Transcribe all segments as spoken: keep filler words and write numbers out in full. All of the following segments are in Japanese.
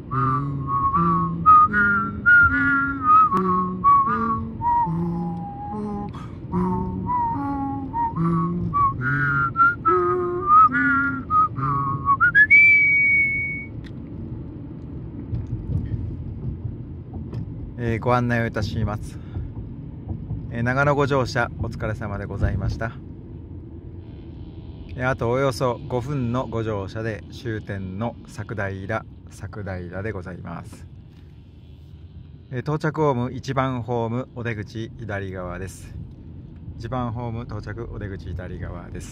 えー、ご案内をいたします。えー、長野ご乗車お疲れ様でございました。えー、あとおよそごふんのご乗車で終点の佐久平佐久平でございます。えー、到着ホームいちばんホームお出口左側です。いちばんホーム到着お出口左側です。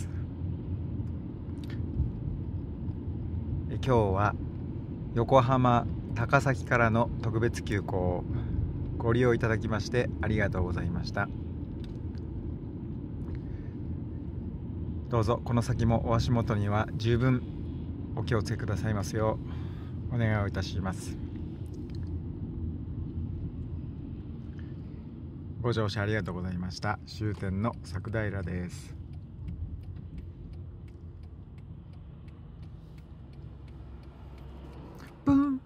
えー、今日は横浜高崎からの特別急行をご利用いただきましてありがとうございました。どうぞこの先もお足元には十分お気をつけくださいますようお願いをいたします。ご乗車ありがとうございました。終点の佐久平です。ブン